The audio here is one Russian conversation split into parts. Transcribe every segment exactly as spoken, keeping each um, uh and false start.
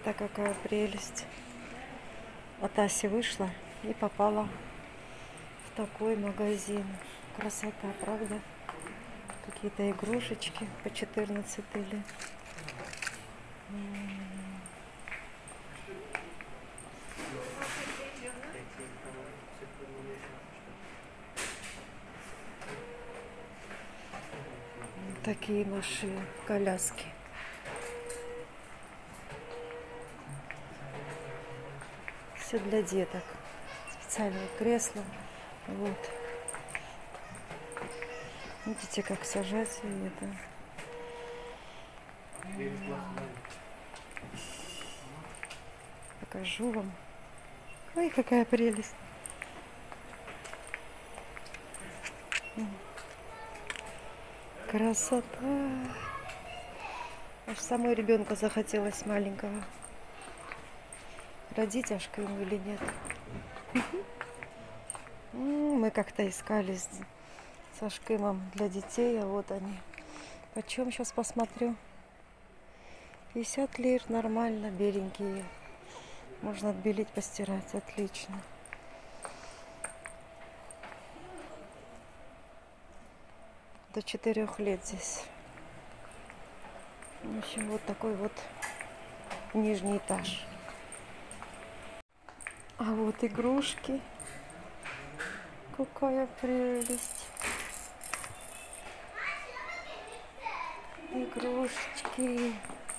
это какая прелесть. От Аси вышла и попала в такой магазин. Красота, правда? Какие-то игрушечки по четырнадцать или. Такие машины, коляски. Все для деток. Специальные кресла. Вот. Видите, как сажать и это. Покажу вам. Ой, какая прелесть. Красота. Аж самой ребенка захотелось маленького. Родить Ашка ему или нет. Мы как-то искали с Сашкимом для детей, а вот они. Почем сейчас посмотрю? пятьдесят лир, нормально, беленькие. Можно отбелить, постирать, отлично. До четырех лет здесь. В общем, вот такой вот нижний этаж. А вот игрушки. Какая прелесть. Игрушечки.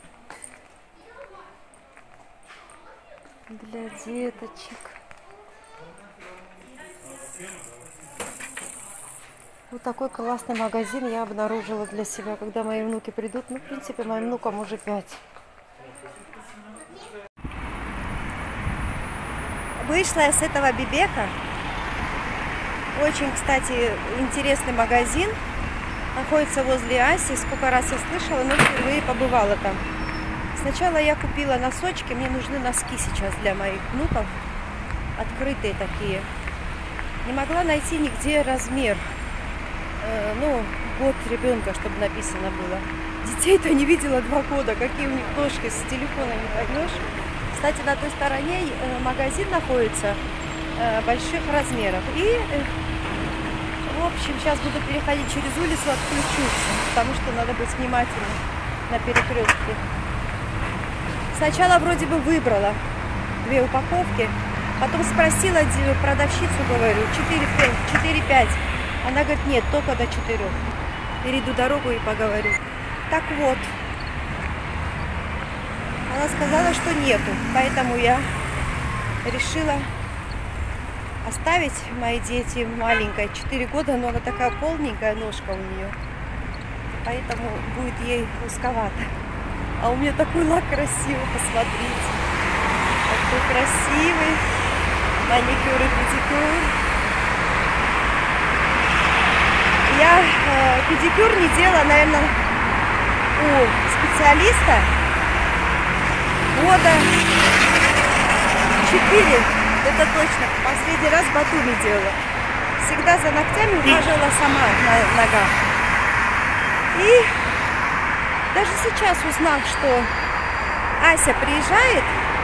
Для деточек. Вот такой классный магазин я обнаружила для себя, когда мои внуки придут. Ну, в принципе, моим внукам уже пять. Вышла я с этого Бибека. Очень, кстати, интересный магазин. Находится возле Аси. Сколько раз я слышала, но впервые побывала там. Сначала я купила носочки. Мне нужны носки сейчас для моих внуков. Открытые такие. Не могла найти нигде размер. Э, ну, год ребенка, чтобы написано было. Детей-то не видела два года. Какие у них ножки, с телефона не поймешь. Кстати, на той стороне магазин находится э, больших размеров. И, э, в общем, сейчас буду переходить через улицу, отключусь, потому что надо быть внимательным на перекрестке. Сначала вроде бы выбрала две упаковки, потом спросила продавщицу, говорю, четыре пять. Она говорит, нет, только до четырёх. Перейду дорогу и поговорю. Так вот. Она сказала, что нету, поэтому я решила оставить мои дети маленькой, четыре года, но она такая полненькая ножка у нее, поэтому будет ей узковато. А у меня такой лак красивый, посмотрите, такой красивый, маникюр и педикюр. Я э, педикюр не делала, наверное, у специалиста года четыре, это точно. Последний раз в Батуми делала. Всегда за ногтями ухаживала сама на ногах. И даже сейчас, узнав, что Ася приезжает,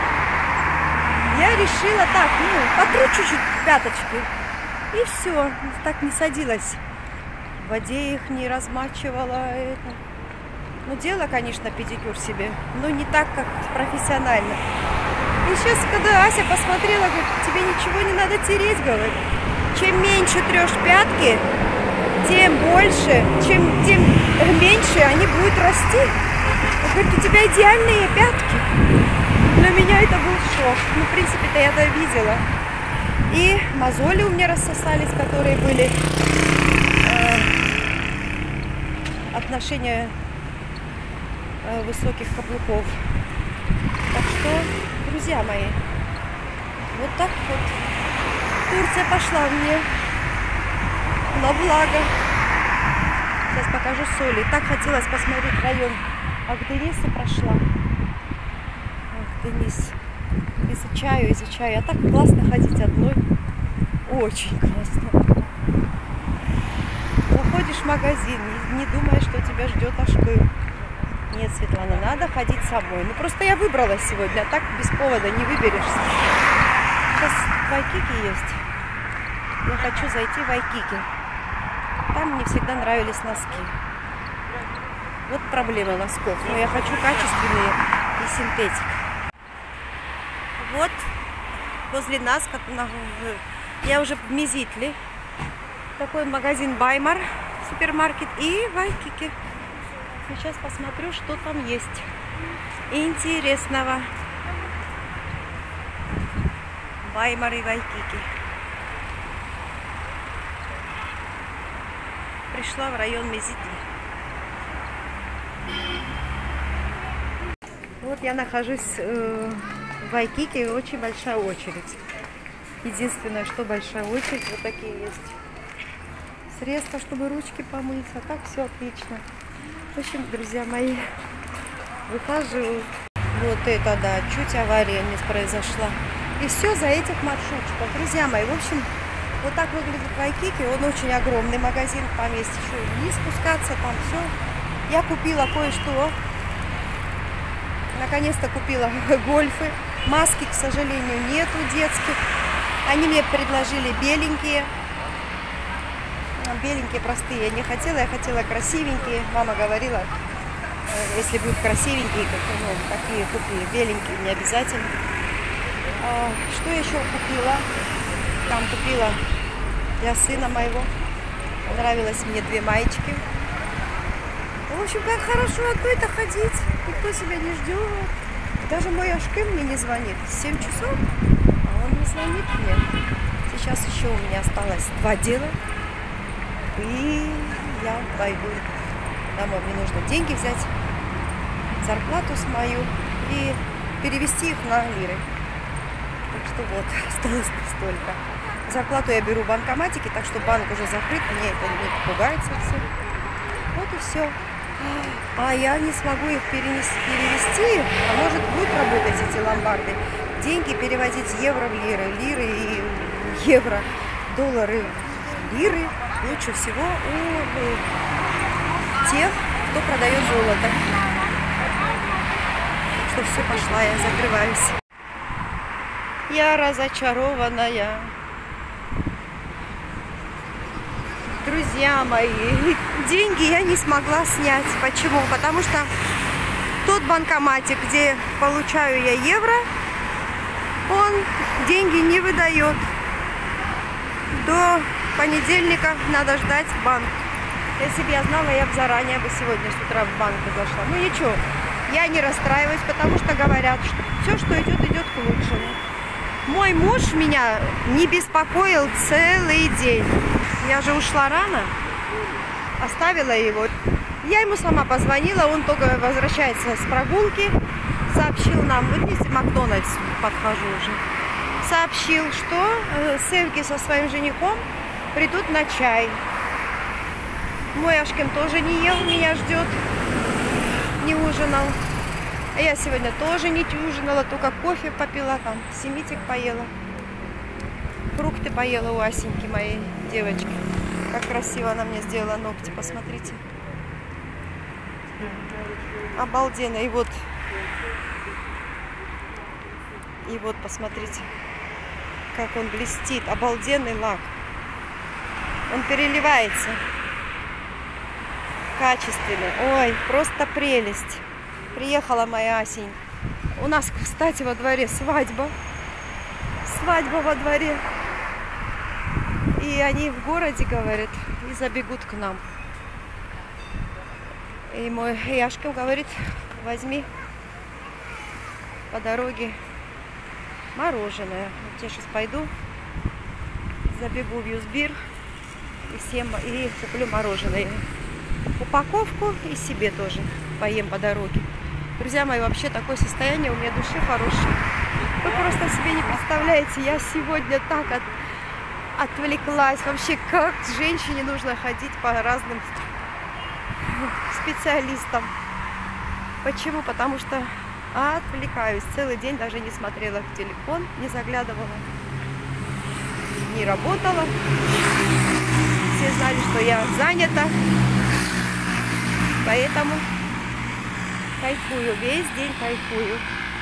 я решила так, ну, потру чуть-чуть пяточки. И все, так не садилась. В воде их не размачивала. Это. Ну, делала, конечно, педикюр себе, но не так, как профессионально. И сейчас, когда Ася посмотрела, говорит, тебе ничего не надо тереть, говорит. Чем меньше трешь пятки, тем больше, чем тем меньше они будут расти. Он говорит, у тебя идеальные пятки. Для меня это был шок. Ну, в принципе-то я это видела. И мозоли у меня рассосались, которые были э, отношения э, высоких каблуков. Так что, друзья мои, вот так вот Турция пошла мне на благо. Сейчас покажу соли. Так хотелось посмотреть район Акдениса, прошла. Акденис. Изучаю, изучаю. А так классно ходить одной. Очень классно. Заходишь в магазин, не, не думаешь, что тебя ждет Ашкы. Нет, Светлана, надо ходить самой. Ну просто я выбрала сегодня, а так без повода не выберешься. Сейчас Вайкики есть. Я хочу зайти в Вайкики. Там мне всегда нравились носки. Вот проблема носков. Но я хочу качественные и синтетик. Вот возле нас, как на... я уже в Мизитле. Такой магазин Баймар, супермаркет, и Вайкики. Сейчас посмотрю, что там есть интересного. Баймар и Вайкики. Пришла в район Мизитли. Вот я нахожусь э, в Вайкики, очень большая очередь. Единственное, что большая очередь, вот такие есть средства, чтобы ручки помыть, а так все отлично. В общем, друзья мои, выхожу. Вот это да, чуть авария не произошла. И все за этих маршрутчиков. Друзья мои, в общем, вот так выглядит Вайкики. Он очень огромный магазин, там есть еще и вниз спускаться, там все. Я купила кое-что. Наконец-то купила гольфы. Маски, к сожалению, нету детских. Они мне предложили беленькие. Беленькие, простые. Я не хотела, я хотела красивенькие. Мама говорила, если будут красивенькие, как, ну, такие купи, беленькие, не обязательно. А, что еще купила? Там купила для сына моего. Понравилось мне две маечки. В общем, как хорошо одной-то ходить. Никто себя не ждет. Даже мой Ашкем мне не звонит. семь часов, а он не звонит мне. Сейчас еще у меня осталось два дела. И я пойду домой. Мне нужно деньги взять, зарплату с мою и перевести их на лиры. Так что вот, осталось столько. Зарплату я беру в банкоматике, так что банк уже закрыт, мне это не пугает совсем. Вот и все. А я не смогу их перенести, перевести, а может будет работать эти ломбарды. Деньги переводить евро в лиры, лиры и евро, доллары, лиры. Лучше всего у тех, кто продает золото. Что все, пошла, я закрываюсь. Я разочарованная. Друзья мои, деньги я не смогла снять. Почему? Потому что тот банкоматик, где получаю я евро, он деньги не выдает. До понедельника надо ждать банк. Если бы я знала, я бы заранее бы сегодня с утра в банк зашла. Ну ничего, я не расстраиваюсь, потому что говорят, что все, что идет, идет к лучшему. Мой муж меня не беспокоил целый день. Я же ушла рано, оставила его. Я ему сама позвонила, он только возвращается с прогулки. Сообщил нам, вот видите, Макдональдс, подхожу уже. Сообщил, что Севки со своим женихом придут на чай. Мой Ашкин тоже не ел, меня ждет, не ужинал. А я сегодня тоже не ужинала, только кофе попила, там, семитик поела. Фрукты поела у Асеньки, моей девочки. Как красиво она мне сделала ногти, посмотрите. Обалденно. И вот, и вот, посмотрите, как он блестит. Обалденный лак. Он переливается. Качественный. Ой, просто прелесть. Приехала моя Асень. У нас, кстати, во дворе свадьба. Свадьба во дворе. И они в городе, говорят, и забегут к нам. И мой Яшка говорит, возьми по дороге мороженое. Вот я сейчас пойду, забегу в Юзбир и, всем, и куплю мороженое. Упаковку и себе тоже поем по дороге. Друзья мои, вообще такое состояние у меня души хорошее. Вы просто себе не представляете, я сегодня так от, отвлеклась. Вообще, как женщине нужно ходить по разным специалистам. Почему? Потому что отвлекаюсь. Целый день даже не смотрела в телефон, не заглядывала, не работала. Все знали, что я занята. Поэтому Кайфую, весь день кайфую.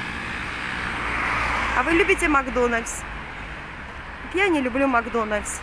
А вы любите Макдональдс? Я не люблю Макдональдс.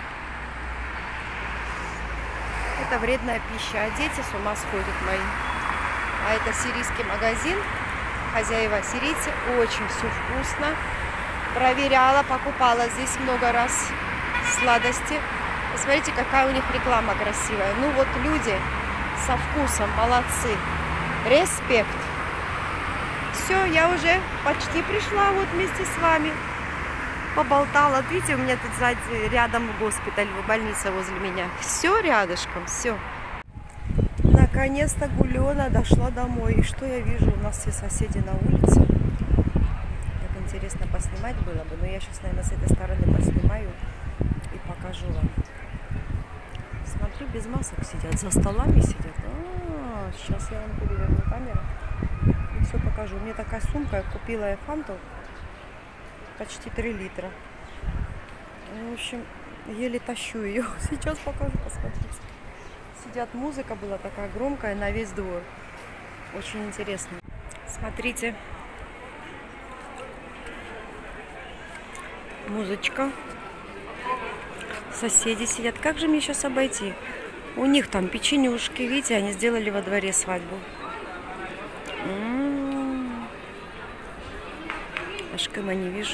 Это вредная пища, а дети с ума сходят мои. А это сирийский магазин. Хозяева сирийцы, очень все вкусно. Проверяла, покупала здесь много раз сладости. Посмотрите, какая у них реклама красивая. Ну вот люди со вкусом, молодцы. Респект. Все, я уже почти пришла вот вместе с вами. Поболтала. Видите, у меня тут сзади рядом госпиталь, больница возле меня. Все рядышком, все. Наконец-то Гулена дошла домой. И что я вижу? У нас все соседи на улице. Так интересно поснимать было бы. Но я сейчас, наверное, с этой стороны поснимаю и покажу вам. Смотрю, без масок сидят. За столами сидят. А, сейчас я вам переверну камеру и все покажу. У меня такая сумка. Я купила я фанту. Почти три литра. В общем, еле тащу ее. Сейчас покажу, посмотрите. Сидят, музыка была такая громкая на весь двор. Очень интересно. Смотрите. Музычка. Соседи сидят. Как же мне сейчас обойти? У них там печенюшки. Видите, они сделали во дворе свадьбу. М-м-м. Аж кэма не вижу.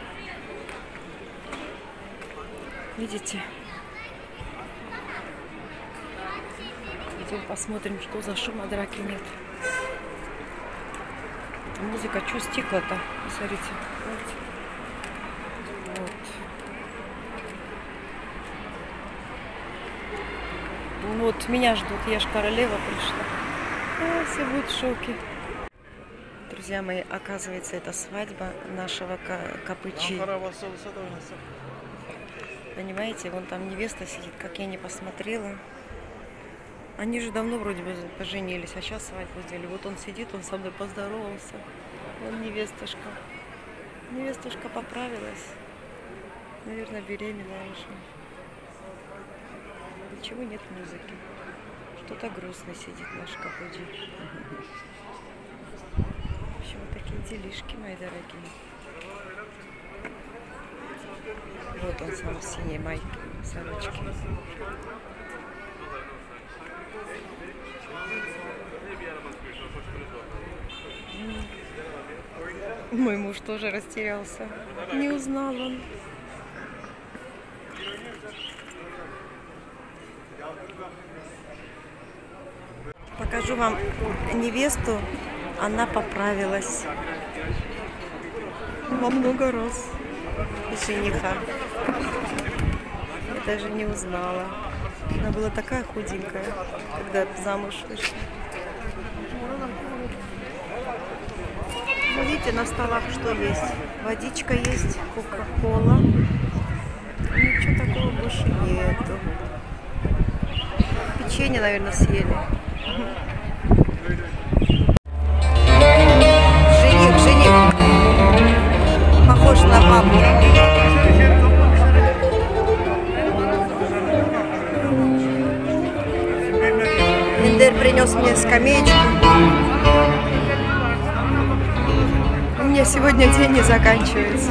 Видите? Идем посмотрим, что за шум, а драки нет. Музыка, что стекла-то? Посмотрите. Вот. Вот, меня ждут. Я ж королева пришла. А, все будут в шоке. Друзья мои, оказывается, это свадьба нашего Капычи. Понимаете, вон там невеста сидит, как я не посмотрела. Они же давно вроде бы поженились, а сейчас свадьбу сделали. Вот он сидит, он со мной поздоровался. Вон невестушка. Невестушка поправилась. Наверное, беременная уже. Ничего нет музыки. Что-то грустно сидит наш Капычи. В общем, вот такие делишки, мои дорогие. Вот он сам в синей майке, сорочке. Мой муж тоже растерялся. Не узнал он. Покажу вам невесту. Она поправилась во много раз. Жениха. Я даже не узнала. Она была такая худенькая, когда замуж вышла. Видите, на столах что есть? Водичка есть, кока-кола. Ничего такого больше нету. Печенье, наверное, съели. Жених, жених. Похож на папу. Индер принес мне скамеечку. У меня сегодня день не заканчивается.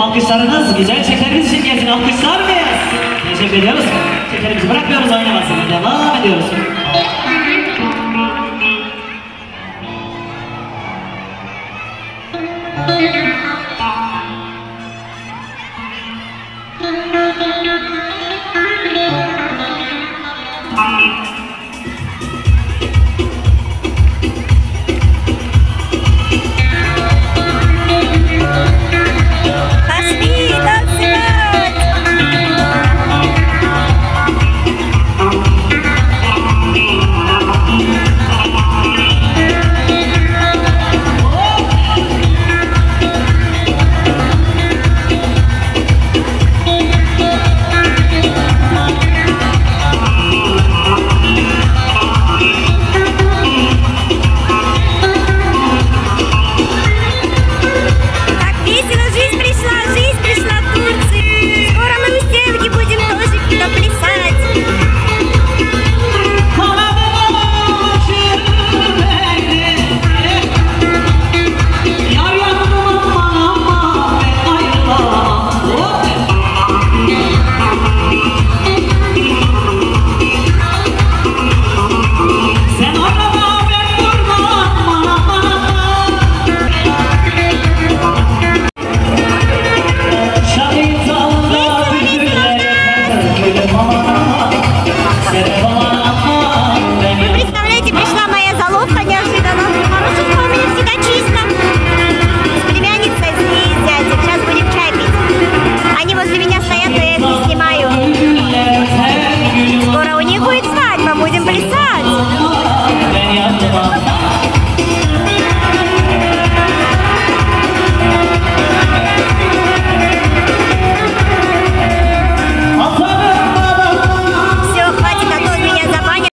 Alkışlarınız güzel şekerimiz için gelsin. Alkışlar mıyız? Teşekkür ediyoruz. Şekerimizi bırakmıyoruz, oynamasını devam ediyoruz. Thank you.